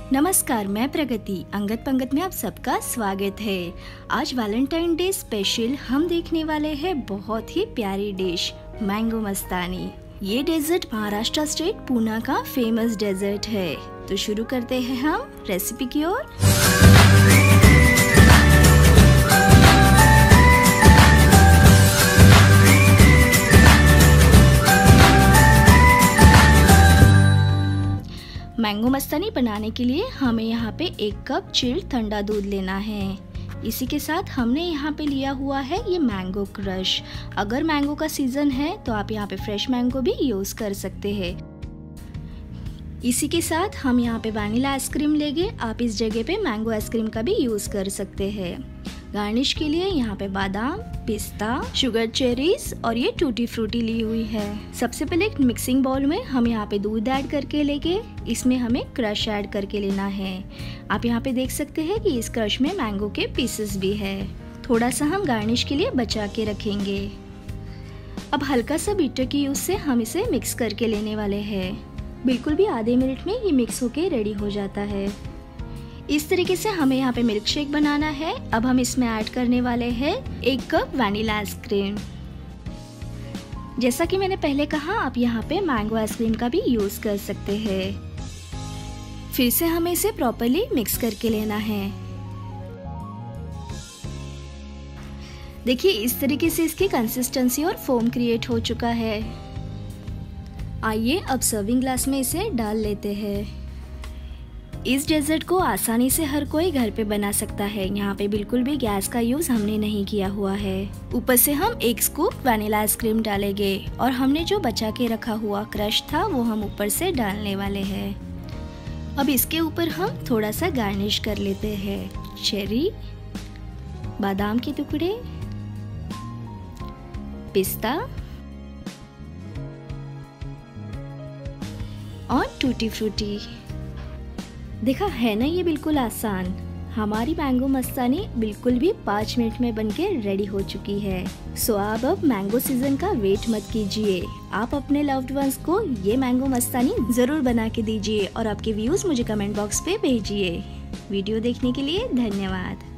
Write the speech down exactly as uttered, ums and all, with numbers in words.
नमस्कार, मैं प्रगति अंगत पंगत में आप सबका स्वागत है। आज वैलेंटाइन डे स्पेशल हम देखने वाले हैं बहुत ही प्यारी डिश मैंगो मस्तानी। ये डेजर्ट महाराष्ट्र स्टेट पूना का फेमस डेजर्ट है। तो शुरू करते हैं हम रेसिपी की ओर। मैंगो मस्तानी बनाने के लिए हमें यहाँ पे एक कप चिल्ड ठंडा दूध लेना है। इसी के साथ हमने यहाँ पे लिया हुआ है ये मैंगो क्रश। अगर मैंगो का सीजन है तो आप यहाँ पे फ्रेश मैंगो भी यूज कर सकते हैं। इसी के साथ हम यहाँ पे वैनिला आइसक्रीम लेंगे। आप इस जगह पे मैंगो आइसक्रीम का भी यूज कर सकते हैं। गार्निश के लिए यहाँ पे बादाम, पिस्ता, शुगर चेरीज और ये टूटी फ्रूटी ली हुई है। सबसे पहले एक मिक्सिंग बाउल में हम यहाँ पे दूध ऐड करके लेके इसमें हमें क्रश ऐड करके लेना है। आप यहाँ पे देख सकते हैं कि इस क्रश में मैंगो के पीसेस भी है। थोड़ा सा हम गार्निश के लिए बचा के रखेंगे। अब हल्का सा बीटर की यूज से हम इसे मिक्स करके लेने वाले हैं। बिल्कुल भी आधे मिनट में ये मिक्स होके रेडी हो जाता है। इस तरीके से हमें यहाँ पे मिल्क शेक बनाना है। अब हम इसमें ऐड करने वाले हैं एक कप वैनिला आइसक्रीम। जैसा कि मैंने पहले कहा, आप यहाँ पे मैंगो आइसक्रीम का भी यूज कर सकते हैं। फिर से हमें इसे प्रॉपरली मिक्स करके लेना है। देखिए इस तरीके से इसकी कंसिस्टेंसी और फोम क्रिएट हो चुका है। आइए अब सर्विंग ग्लास में इसे डाल लेते हैं। इस डेजर्ट को आसानी से हर कोई घर पे बना सकता है। यहाँ पे बिल्कुल भी गैस का यूज हमने नहीं किया हुआ है। ऊपर से हम एक स्कूप वैनिला आइसक्रीम डालेंगे और हमने जो बचा के रखा हुआ क्रश था वो हम ऊपर से डालने वाले हैं। अब इसके ऊपर हम थोड़ा सा गार्निश कर लेते हैं। चेरी, बादाम के टुकड़े, पिस्ता और टूटी फ्रूटी। देखा है ना, ये बिल्कुल आसान। हमारी मैंगो मस्तानी बिल्कुल भी पाँच मिनट में बनके रेडी हो चुकी है। सो आप अब मैंगो सीजन का वेट मत कीजिए। आप अपने लव्ड वंस को ये मैंगो मस्तानी जरूर बना के दीजिए और आपके व्यूज मुझे कमेंट बॉक्स पे भेजिए। वीडियो देखने के लिए धन्यवाद।